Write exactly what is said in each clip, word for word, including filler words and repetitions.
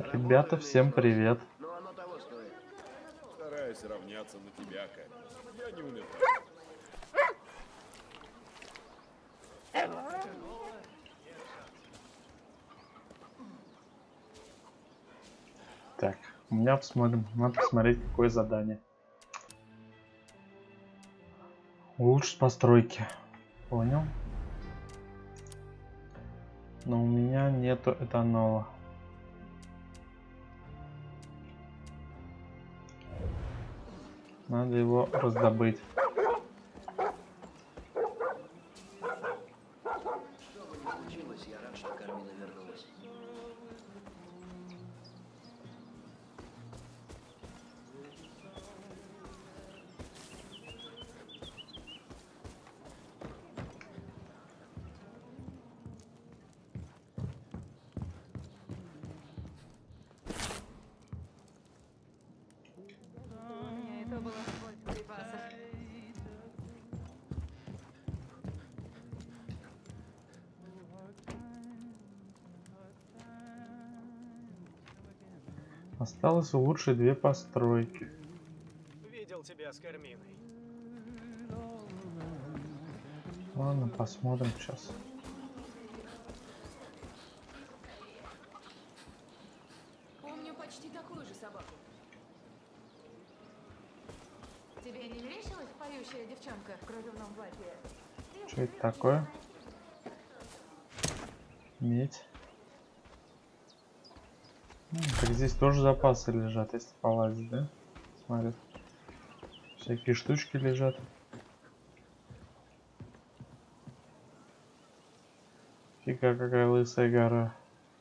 Ребята, всем привет. Но оно того стоит. Стараюсь равняться на тебя, Кэрри. Я не умею. Так, у меня посмотрим. Надо посмотреть, какое задание. Улучшить постройки. Понял. Но у меня нету этанола. Надо его раздобыть. Что бы ни случилось, я рад, что Кармина вернулась. У меня это было сколько припасов. Осталось улучшить две постройки. Видел тебя с Карминой. Ладно, посмотрим сейчас. Помню почти такую же собаку. Тебе не мерещилась поющая девчонка в кружевном платье? Что это такое? Медь. М, так здесь тоже запасы лежат, если полазить, да? Смотри. Всякие штучки лежат. Фига, какая лысая гора.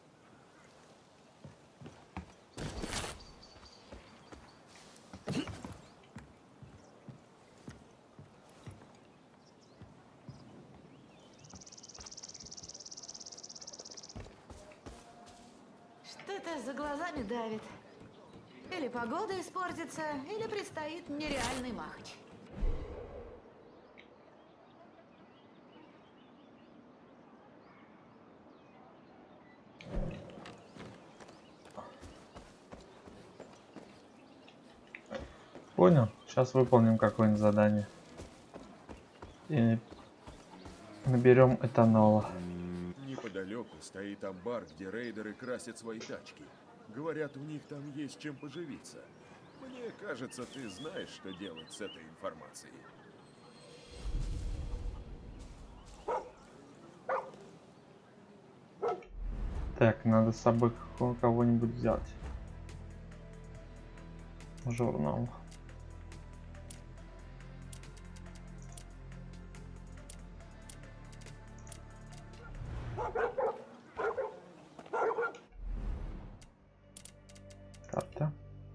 Что-то за глазами давит. Или погода испортится, или предстоит нереальный махач. Понял? Сейчас выполним какое-нибудь задание. И наберем этанола. Неподалеку стоит амбар, где рейдеры красят свои тачки. Говорят, у них там есть чем поживиться. Мне кажется, ты знаешь, что делать с этой информацией. Так, надо с собой кого-нибудь взять. Журнал. Карта.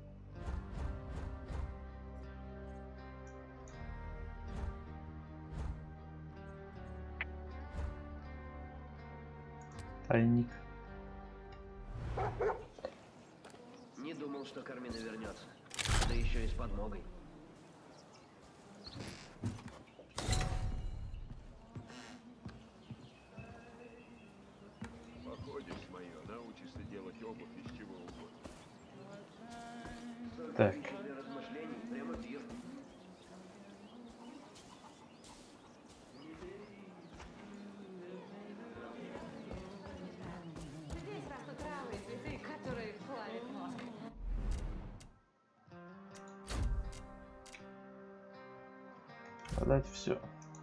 Тайник. Не думал, что Кармина вернется. Да еще и с подмогой. Походишь мое, научишься делать обувь из чего угодно. Так. Для размышлений прямо пир. Здесь растут травы и цветы, которые плавят мозг. Продать все.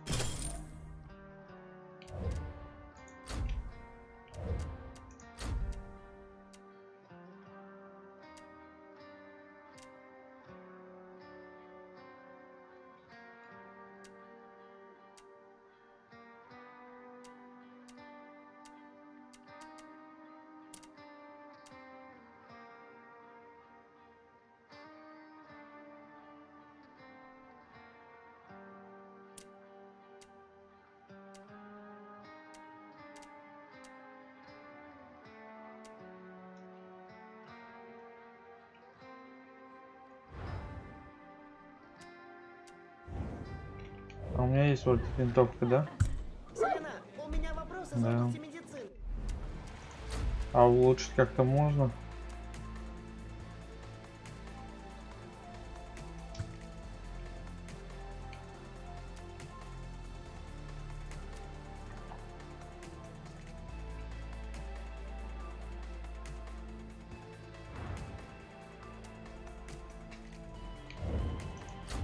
А у меня есть вот винтовка, да? Селена, у меня вопросы Да. с области медицины. А улучшить как-то можно?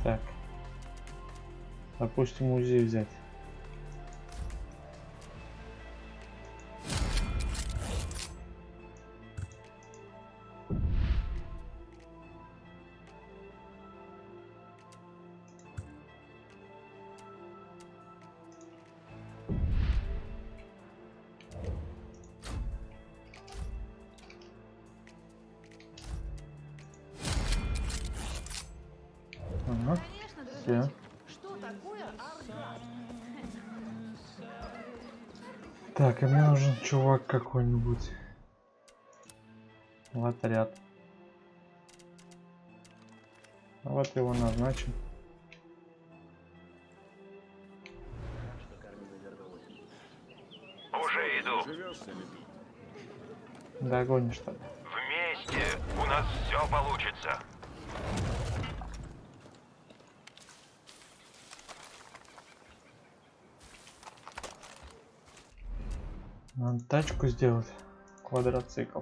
Так. Допустим, УЗИ взять. Ага. Конечно, Все. дружочек. Что такое арга? Так, и мне нужен чувак какой-нибудь. В отряд. Вот его назначим. Что Кармина вернулась. Уже иду. Живешься ли тут? Догонишь что ли? Вместе у нас все получится. Надо тачку сделать. Квадроцикл.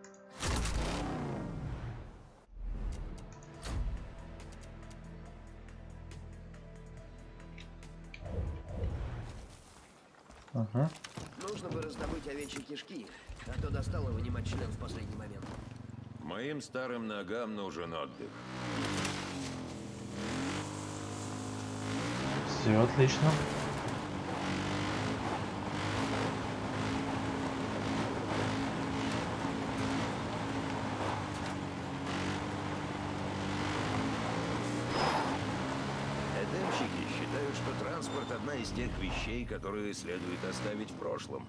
Ага. Нужно бы раздобыть овечьи кишки, а то достало вынимать член в последний момент. Моим старым ногам нужен отдых. Все отлично. Эдемщики считают, что транспорт — одна из тех вещей, которые следует оставить в прошлом.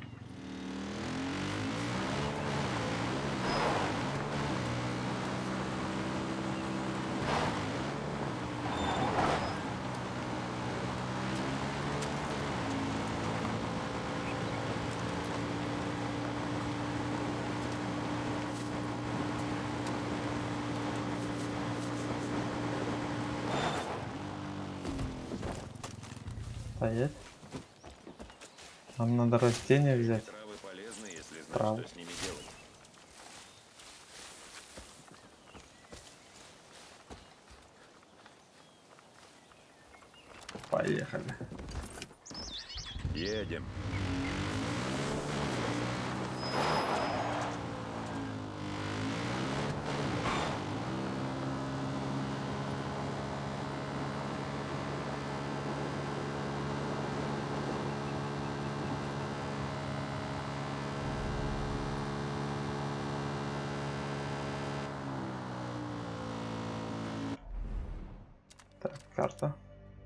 Стоять. Нам надо растения взять. Травы полезны, если знать, Трав. что с ними делать. Поехали. Едем. Так, карта.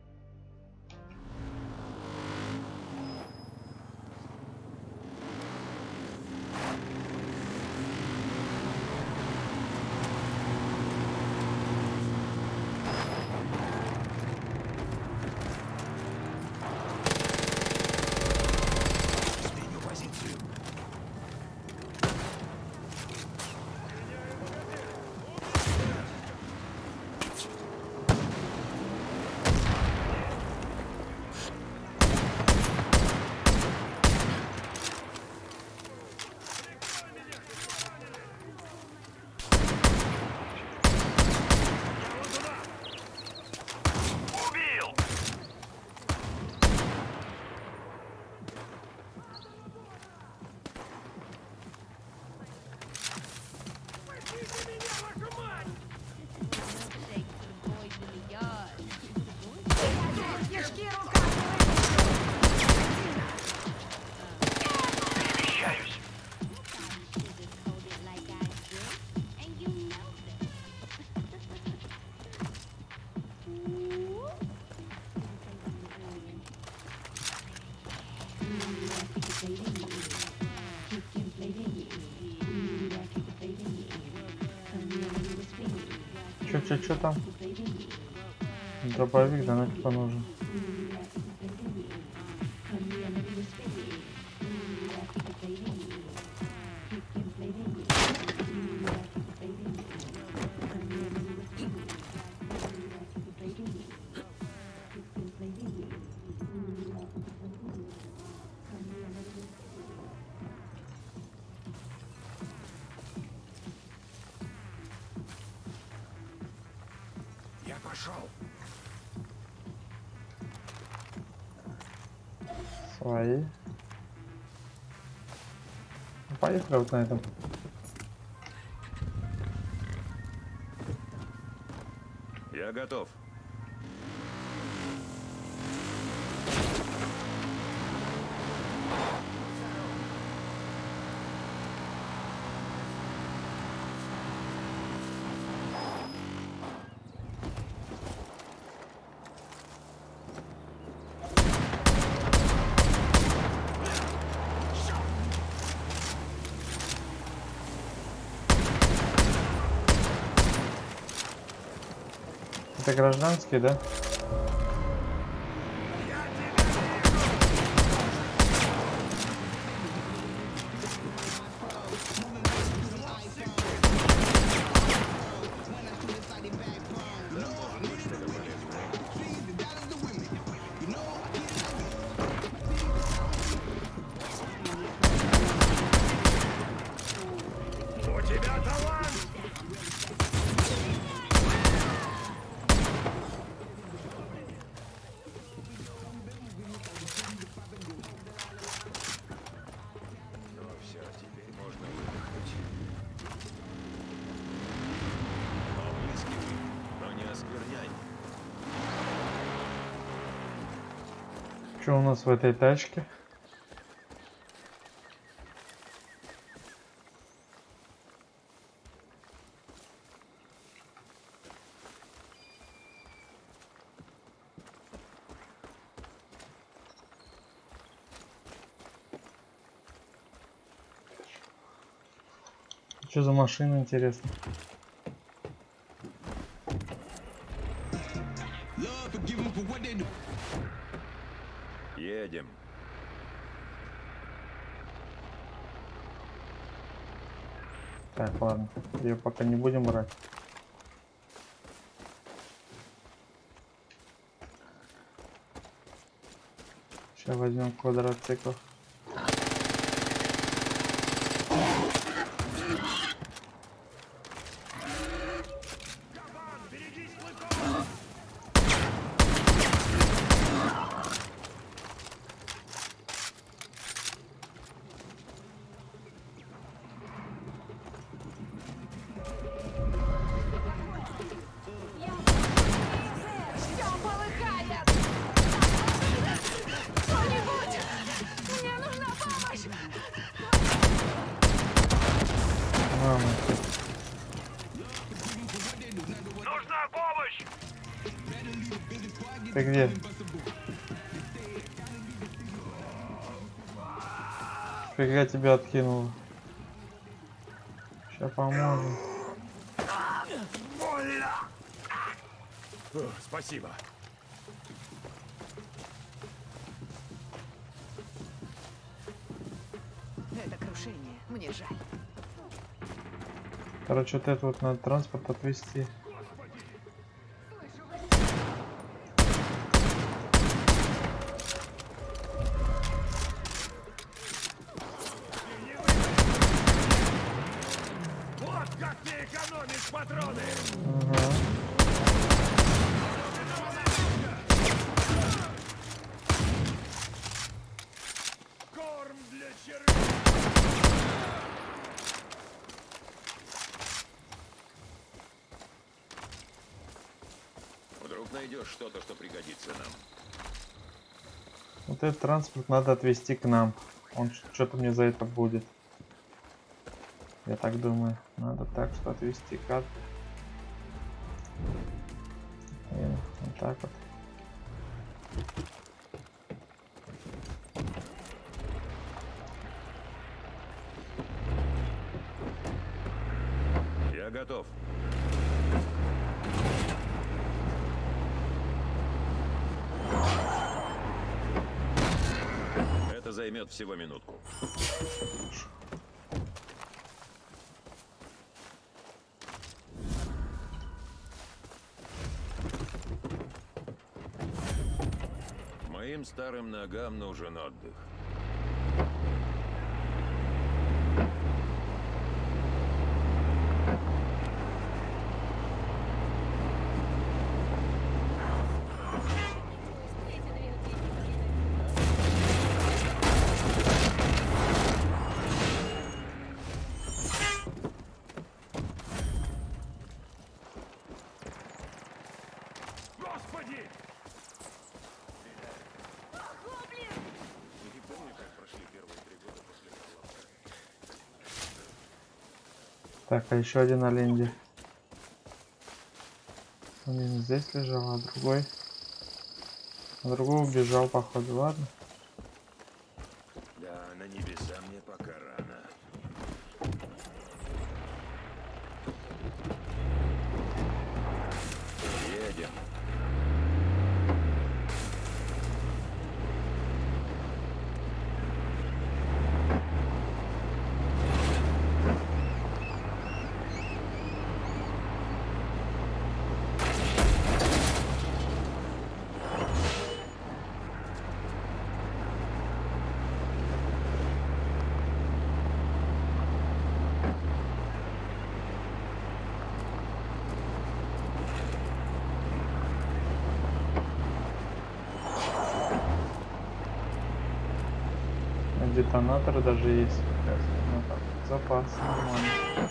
Сменю позицию. Убил! Кишки руками! Перемещаюсь. Чё, чё, чё там? Дробовик, да нафиг он нужен. Я пошел. Твои. Ну, поехали вот на этом. Я готов. Это гражданский, да? Что у нас в этой тачке? Что за машина, интересно? Едем. Так, ладно. Ее пока не будем брать. Сейчас возьмем квадроцикл. Ты где? Фига тебя откинула. Сейчас поможем. О, спасибо. Это крушение. Мне жаль. Короче, вот это вот надо транспорт отвезти. Вот как ты экономишь патроны! Ага. Корм для червей! Вдруг найдешь что-то, что пригодится нам. Вот этот транспорт надо отвезти к нам. Он что-то мне за это будет. Я так думаю. Надо так что отвезти как. И вот так вот. Я готов. Это займет всего минутку. Моим старым ногам нужен отдых. Так, а еще один олень где? Один здесь лежал, а другой... А другой убежал, походу, ладно? Да, на небеса мне пока рано. Едем. Детонатор даже есть. Ну, так, запас нормально.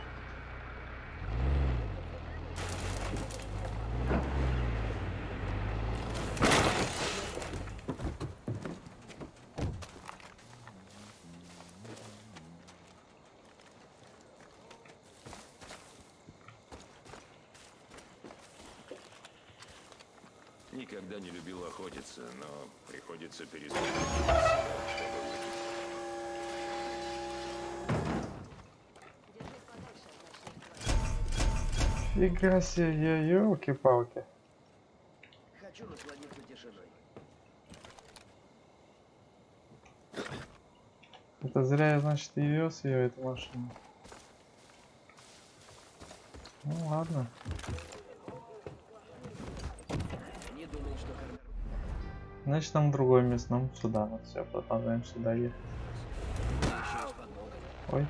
Никогда не любил охотиться, но приходится пересмотреть себя, чтобы выжить. Фига себе, ёлки-палки. Хочу насладиться тишиной. Это зря я, значит, и вез ее, эту машину. Ну ладно. Не думал, что кормят. Значит, нам другое место, нам сюда. Вот все, продолжаем сюда ехать. Еще с подмогой. Ой.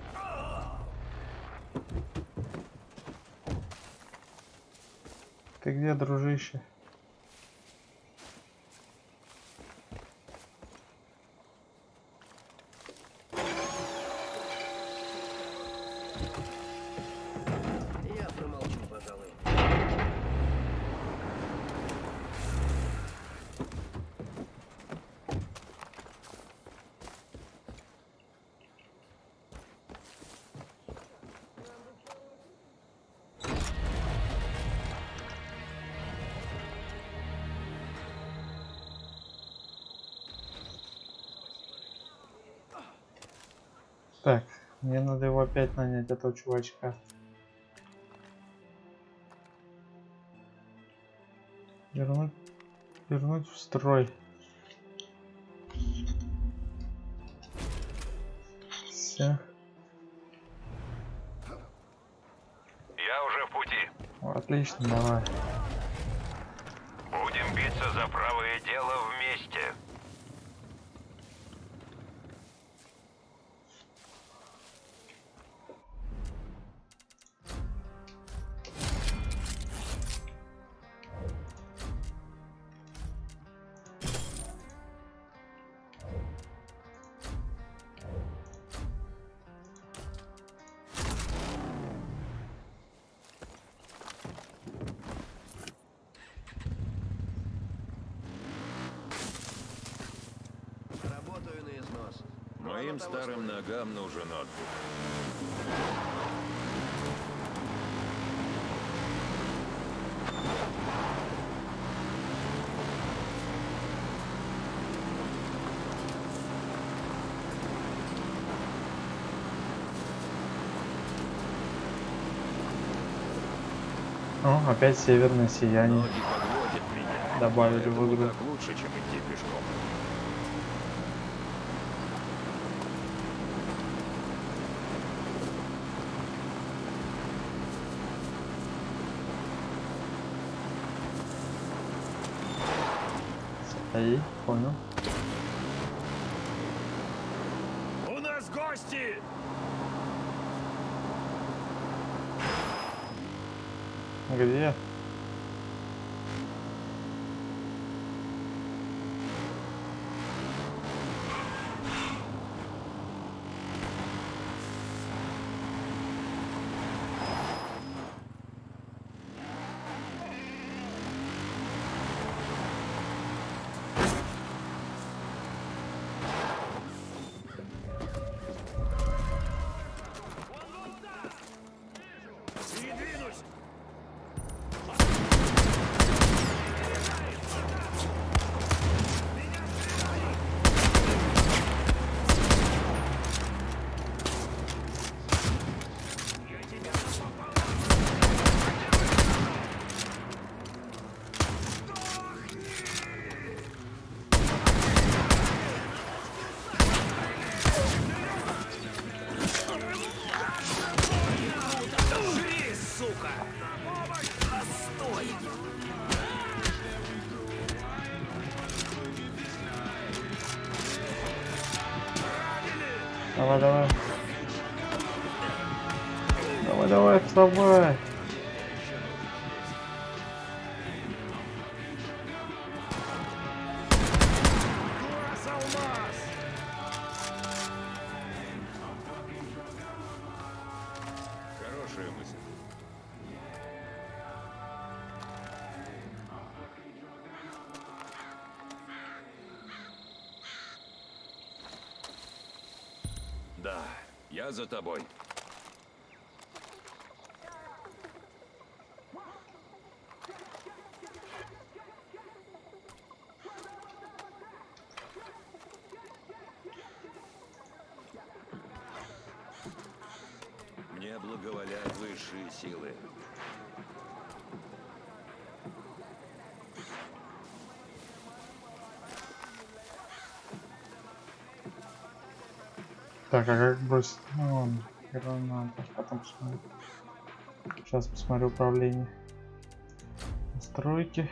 Ты где, дружище? Я промолчу, пожалуй. Так, мне надо его опять нанять, этого чувачка. Вернуть, вернуть в строй. Все. Я уже в пути. Отлично, давай. Будем биться за правое дело вместе. Работаю на износ. Но Моим оно того старым стоит. ногам нужен отдых. О, опять северное сияние. Ноги подводят меня. Добавили в Поэтому игру. так лучше, чем идти пешком. Эй, понял. У нас гости! Где? Давай, давай. Давай, давай, вставай. Хорошая мысль. Да, я за тобой. Мне благоволят высшие силы. Так, а как бросить? Ну ладно, граната. Потом посмотрю. Сейчас посмотрю управление. Настройки.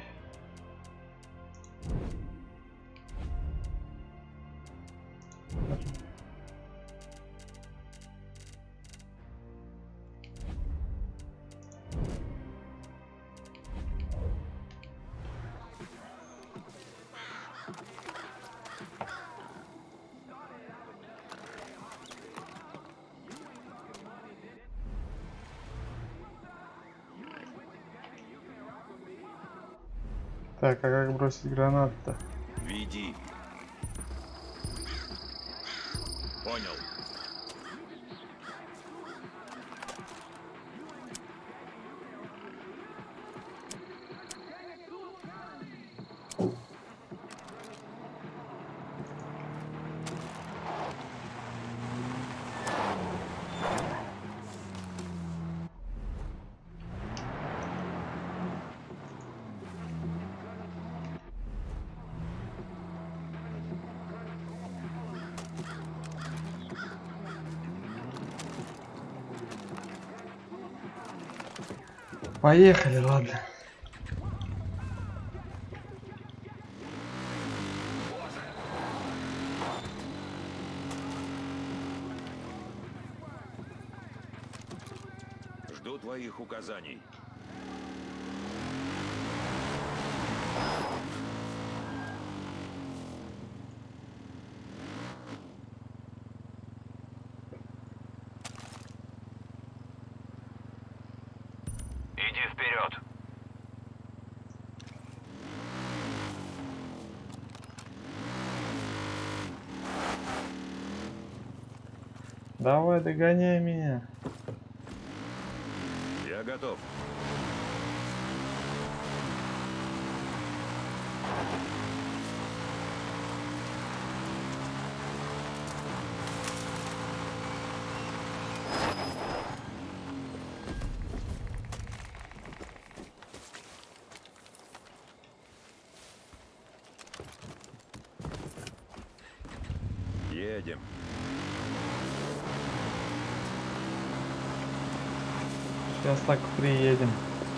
Так, а как бросить гранату-то? Веди. Понял. Поехали, ладно. Жду твоих указаний. Иди вперед. Давай, догоняй меня. Я готов. Едем. Сейчас так приедем.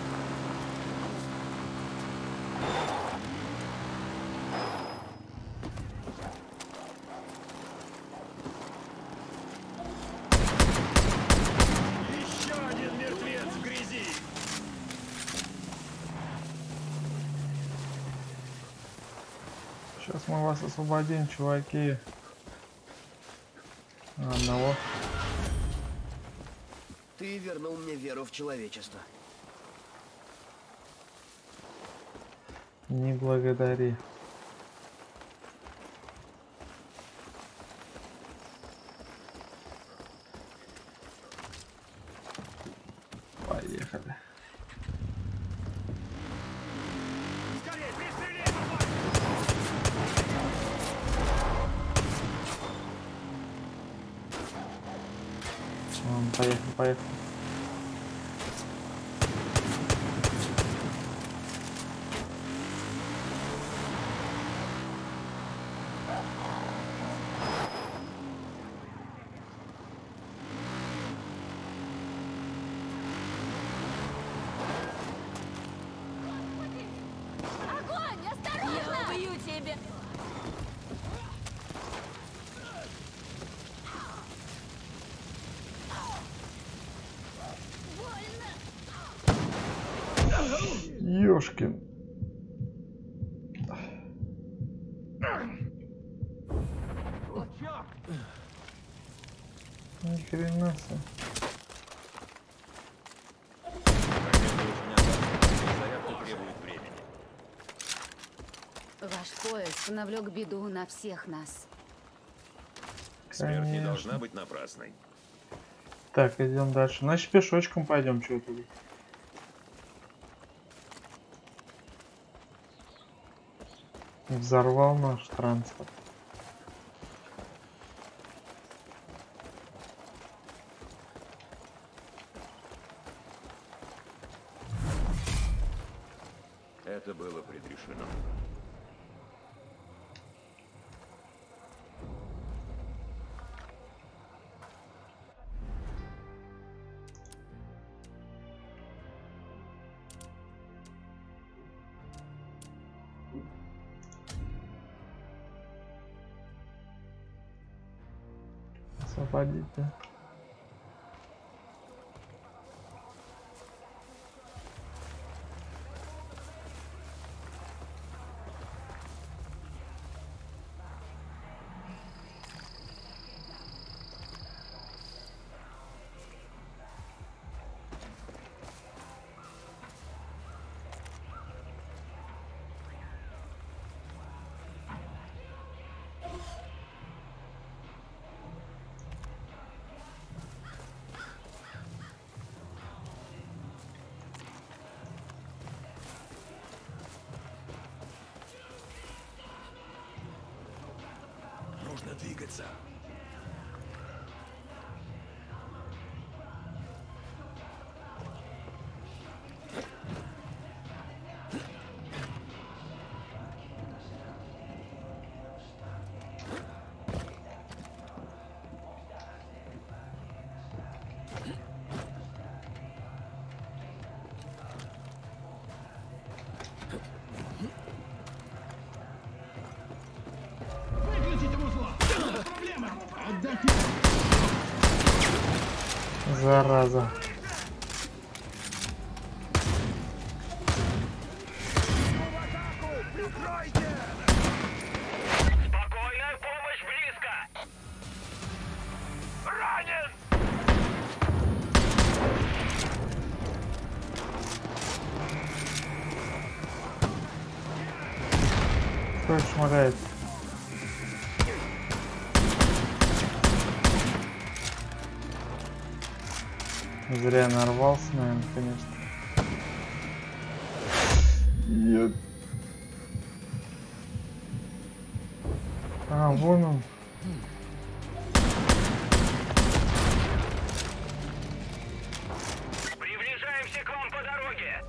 Еще один мертвец в грязи. Сейчас мы вас освободим, чуваки. Одного. Ты вернул мне веру в человечество. Не благодари. Поехали. Скорее, пристрели! Ладно, поехали, поехали. Огонь! Осторожно! Я убью тебя! Ёшкин. Ни хрена себе. Зарядка требует времени. Ваш поиск навлек беду на всех нас. Смерть не Конечно. должна быть напрасной. Так, идем дальше. Значит, пешочком пойдем, что тут. Взорвал наш транспорт. Это было предрешено. Освободить, да? Нужно двигаться. Зараза. Спокойная помощь близко! Ранен! Кто шмаляет? Зря нарвался, наверное, конечно. Ё- А, вон он. Приближаемся к вам по дороге!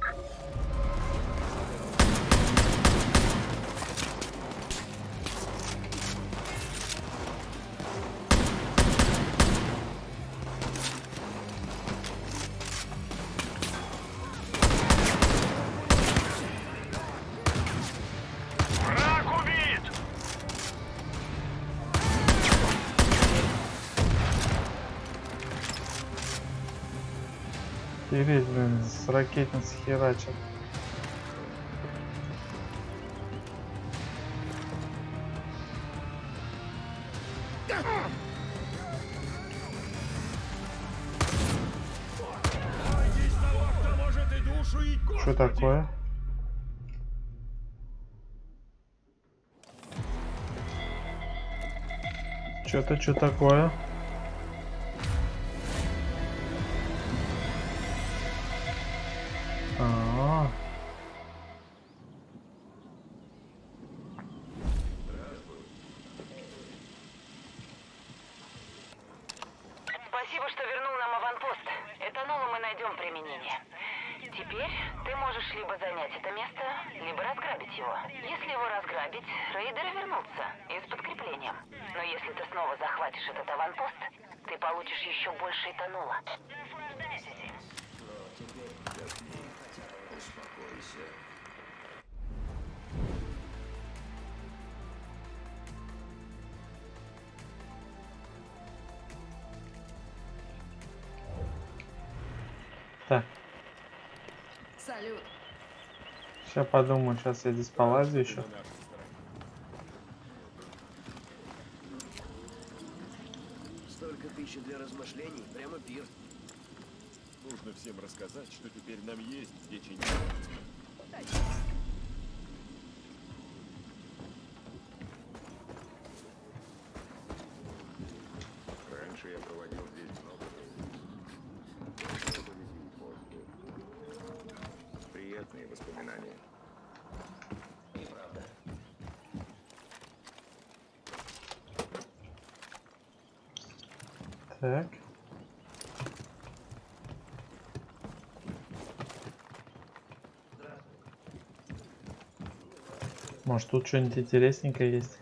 Враг убит! Тереть, блин, с ракетницы херачат. Бойтесь того, кто может и душу, и кровь Что такое? Что-то, что такое? А-а-а. Спасибо, что вернул нам аванпост. Этанолу мы найдем применение. Теперь ты можешь либо занять это место, либо разграбить его. Если его разграбить, рейдеры вернутся и с подкреплением. Но если ты снова захватишь этот аванпост, ты получишь еще больше этанола. Успокойся. Так, Салют. Сейчас подумаю, сейчас я здесь полазю еще. Столько пищи для размышлений, прямо пир. Нужно всем рассказать, что теперь нам есть где чинить. Раньше я проводил здесь много времени. Приятные воспоминания. Неправда. Так. Может, тут что-нибудь интересненькое есть?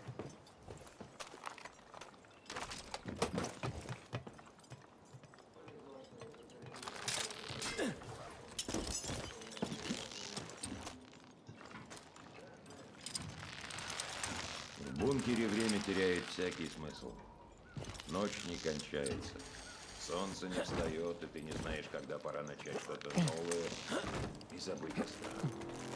В бункере время теряет всякий смысл. Ночь не кончается. Солнце не встает, и ты не знаешь, когда пора начать что-то новое и забыть о старом.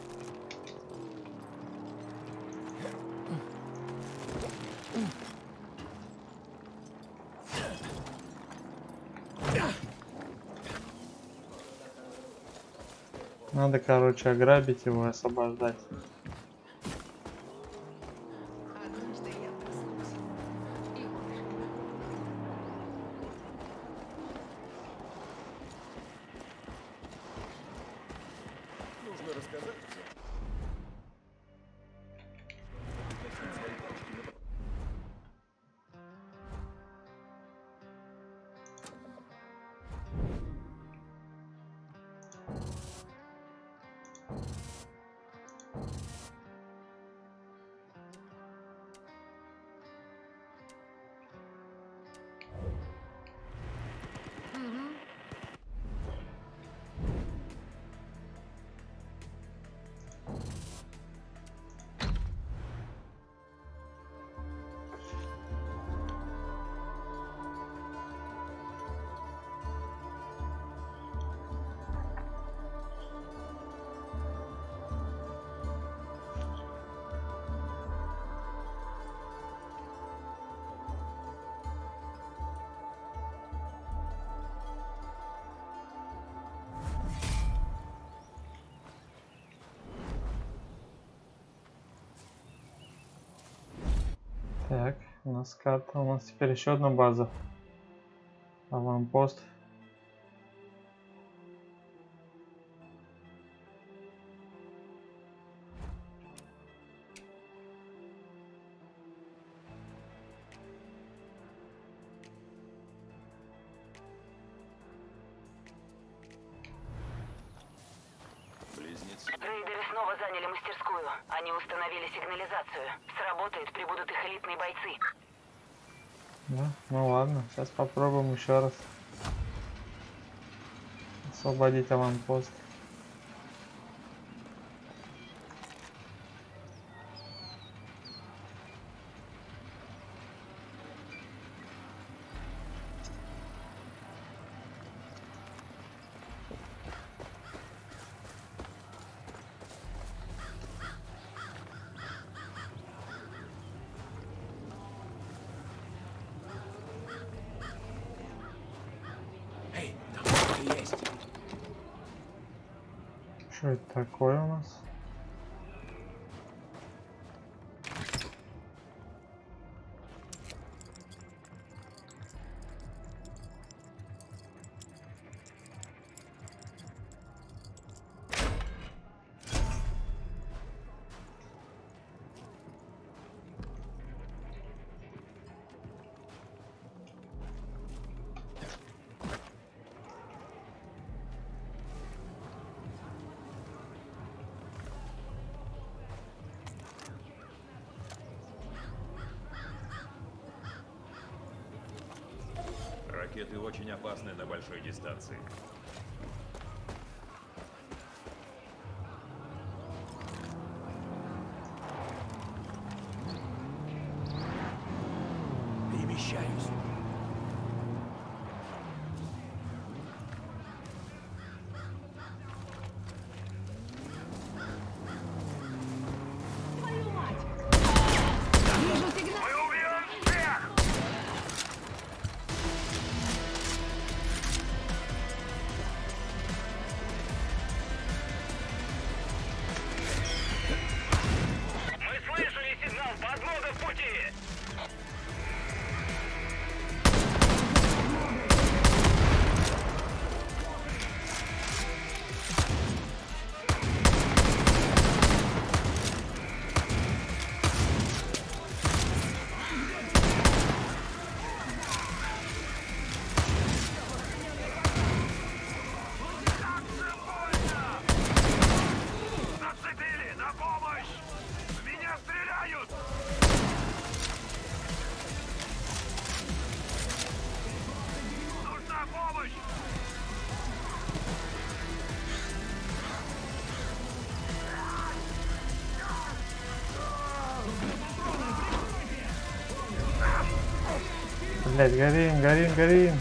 Надо, короче, ограбить его и освобождать. Однажды я проснулась и умер. Нужно рассказать всем. Так, у нас карта, у нас теперь еще одна база. Аванпост. Близнецы. Рейдеры снова заняли мастерскую. Они установили сигнализацию. Сработает, прибудут их элитные бойцы. Да? Ну ладно, сейчас попробуем еще раз освободить аванпост. Эй, там кто-то есть. Что это такое у нас? Ракеты очень опасны на большой дистанции. Перемещаюсь. Блять, горим, горим, горим.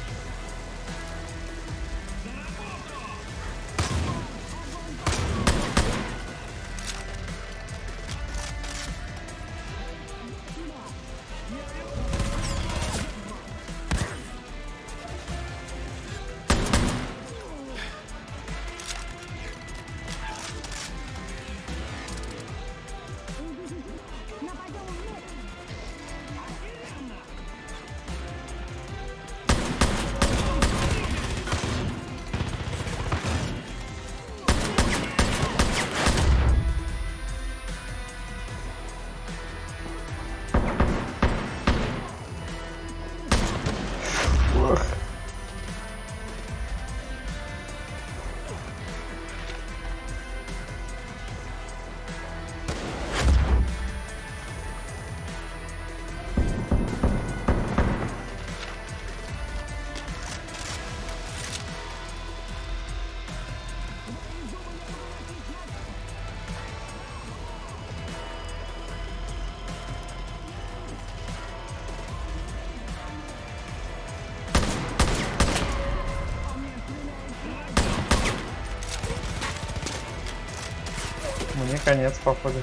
Мне конец, походу.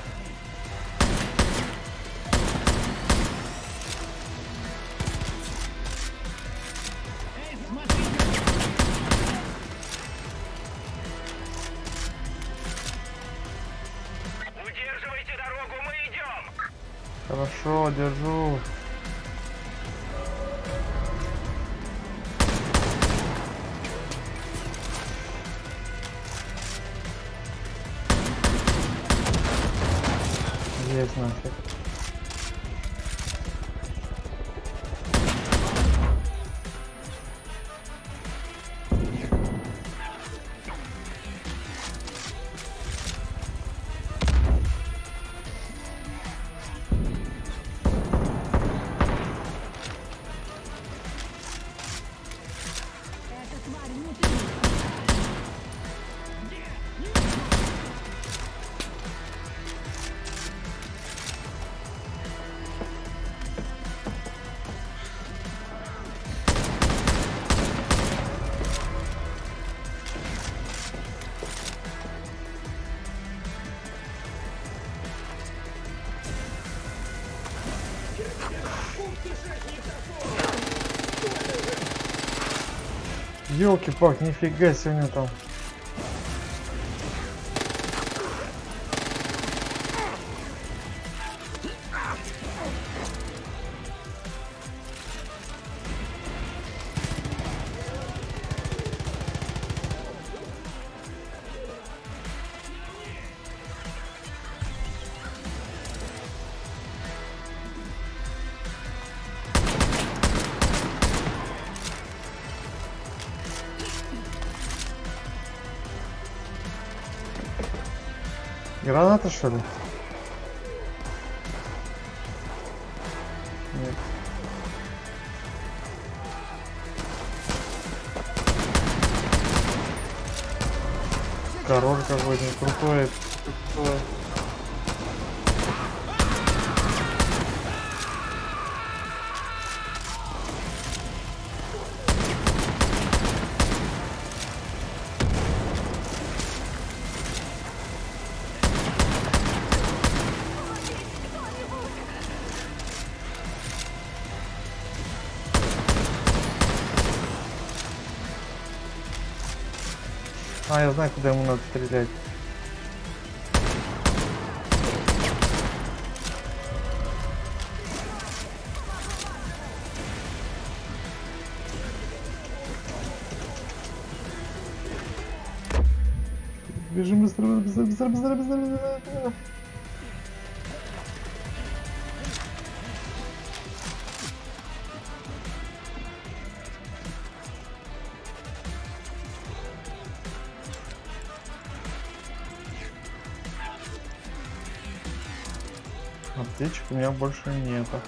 Удерживайте дорогу, мы идем! Хорошо, держу. Есть нафиг. Ёлки-палки, нифига себе у него там. Граната, что ли? Нет. Король какой-то крутой. Крутой. А, я знаю, куда ему надо стрелять. Бежим быстро, быстро, быстро, быстро, быстро, быстро. Аптечек у меня больше нету.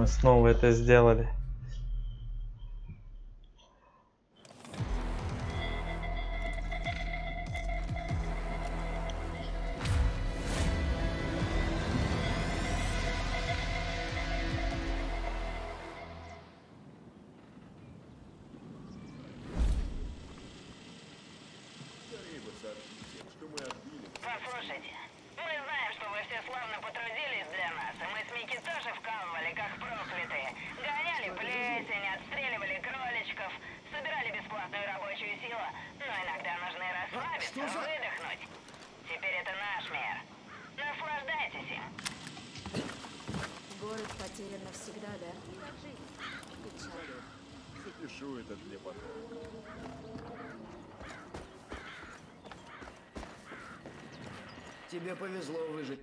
Мы снова это сделали. Послушайте, мы знаем, что вы все славно потрудились для нас, и мы с Микки тоже вкалывали, как проклятые. Гоняли плесень, отстреливали кроличков, собирали бесплатную рабочую силу, но иногда нужно и расслабиться, выдохнуть. Теперь это наш мир. Наслаждайтесь им. Город потерян навсегда, да? Печально. Запишу это для потом. Тебе повезло выжить.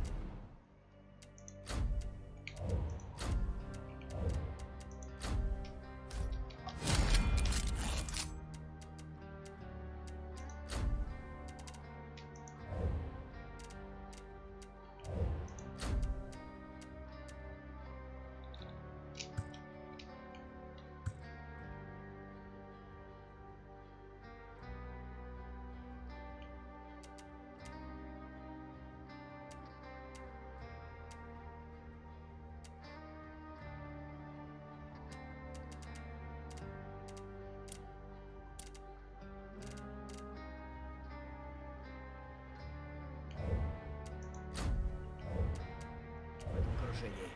Крушение.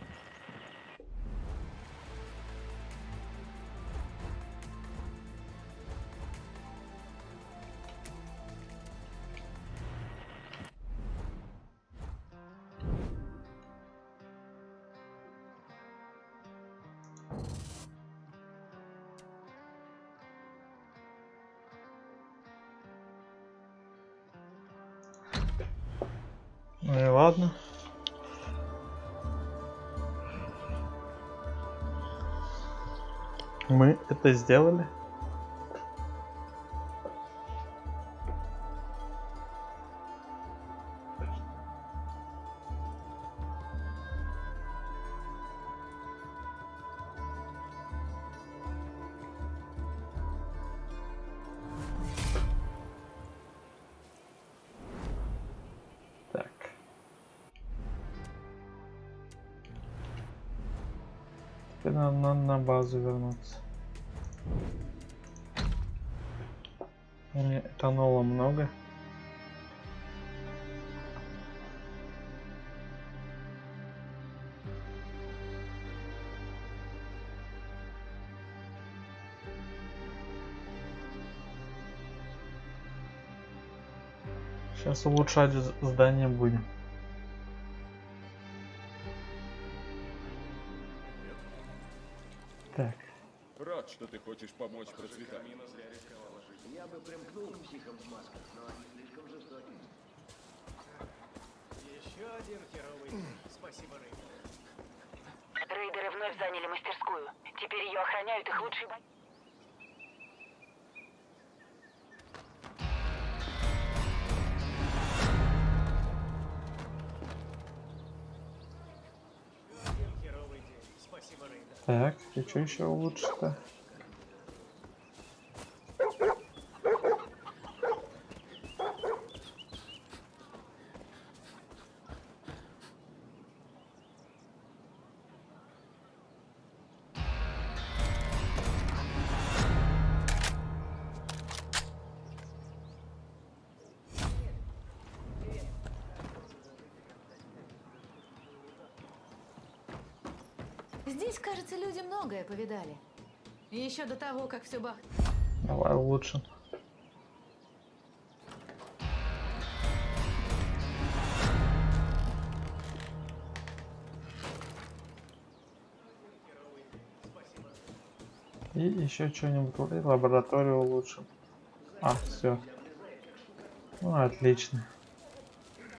Ну и ладно. Мы это сделали. Так. Теперь надо на, на базу вернуться. У меня этанола много. Сейчас улучшать з- здание будем. Так. Рад, что ты хочешь помочь процветанию. Я бы примкнул к психам в масках, но они слишком жестоки. Еще один херовый день. Спасибо, Рейдер. Рейдеры вновь заняли мастерскую. Теперь ее охраняют их лучшие бойцы. Один херовый день. Спасибо, Рейдер. Так, и что еще улучшить-то? Здесь, кажется, люди многое повидали. Еще до того, как все бах... Давай улучшим. И еще что-нибудь лабораторию улучшим. А, все. Ну, отлично.